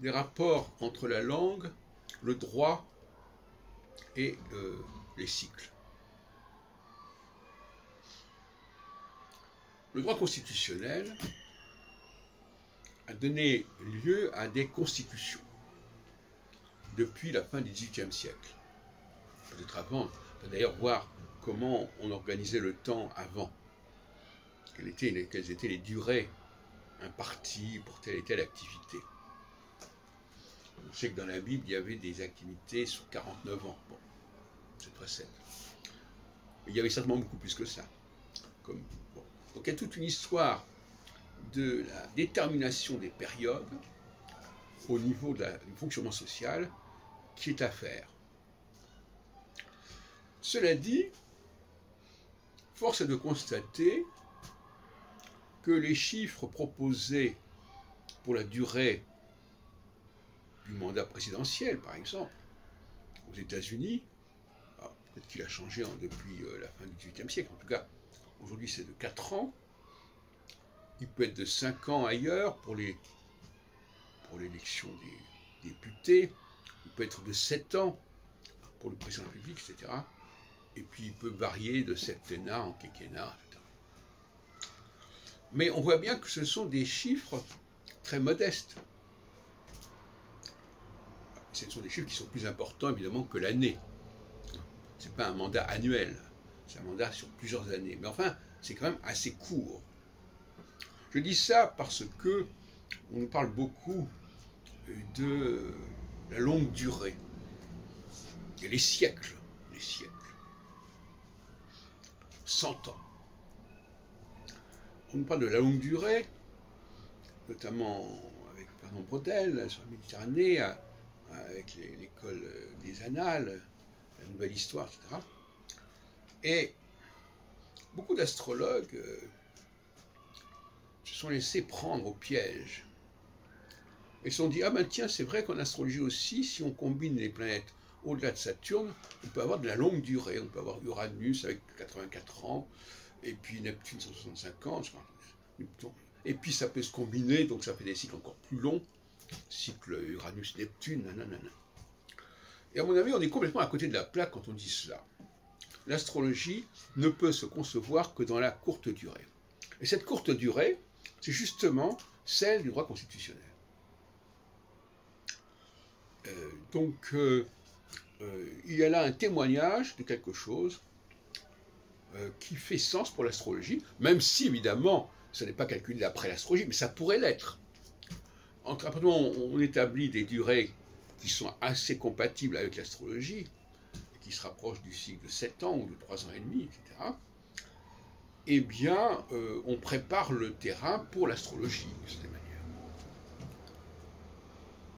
des rapports entre la langue, le droit et les cycles. Le droit constitutionnel a donné lieu à des constitutions depuis la fin du XVIIIe siècle. Peut-être avant, on va d'ailleurs voir comment on organisait le temps avant, quelles étaient les durées imparties pour telle et telle activité. On sait que dans la Bible, il y avait des activités sur 49 ans. Bon, c'est très simple. Mais il y avait certainement beaucoup plus que ça. Donc il y a toute une histoire de la détermination des périodes au niveau du fonctionnement social qui est à faire. Cela dit, force est de constater que les chiffres proposés pour la durée du mandat présidentiel, par exemple, aux États-Unis, peut-être qu'il a changé depuis la fin du XVIIIe siècle, en tout cas, aujourd'hui c'est de 4 ans, il peut être de 5 ans ailleurs pour l'élection des députés, il peut être de 7 ans pour le président de la République, etc. Et puis il peut varier de septennat en quinquennat, etc. Mais on voit bien que ce sont des chiffres très modestes. Ce sont des chiffres qui sont plus importants, évidemment, que l'année. Ce n'est pas un mandat annuel, c'est un mandat sur plusieurs années. Mais enfin, c'est quand même assez court. Je dis ça parce que on nous parle beaucoup de la longue durée. Et les siècles. 100 ans. On nous parle de la longue durée, notamment avec Fernand Braudel sur la Méditerranée, avec l'école des Annales, la Nouvelle Histoire, etc. Et beaucoup d'astrologues se sont laissés prendre au piège. Ils se sont dit, ah ben tiens, c'est vrai qu'en astrologie aussi, si on combine les planètes au-delà de Saturne, on peut avoir de la longue durée. On peut avoir Uranus avec 84 ans, et puis Neptune 165 ans, et puis ça peut se combiner, donc ça fait des cycles encore plus longs, cycle Uranus-Neptune, nanana. Et à mon avis, on est complètement à côté de la plaque quand on dit cela. L'astrologie ne peut se concevoir que dans la courte durée. Et cette courte durée, c'est justement celle du droit constitutionnel. Il y a là un témoignage de quelque chose qui fait sens pour l'astrologie, même si, évidemment, ça n'est pas calculé après l'astrologie, mais ça pourrait l'être. Après, on établit des durées qui sont assez compatibles avec l'astrologie, qui se rapprochent du cycle de 7 ans ou de 3 ans et demi, etc. Eh bien, on prépare le terrain pour l'astrologie, systématiquement.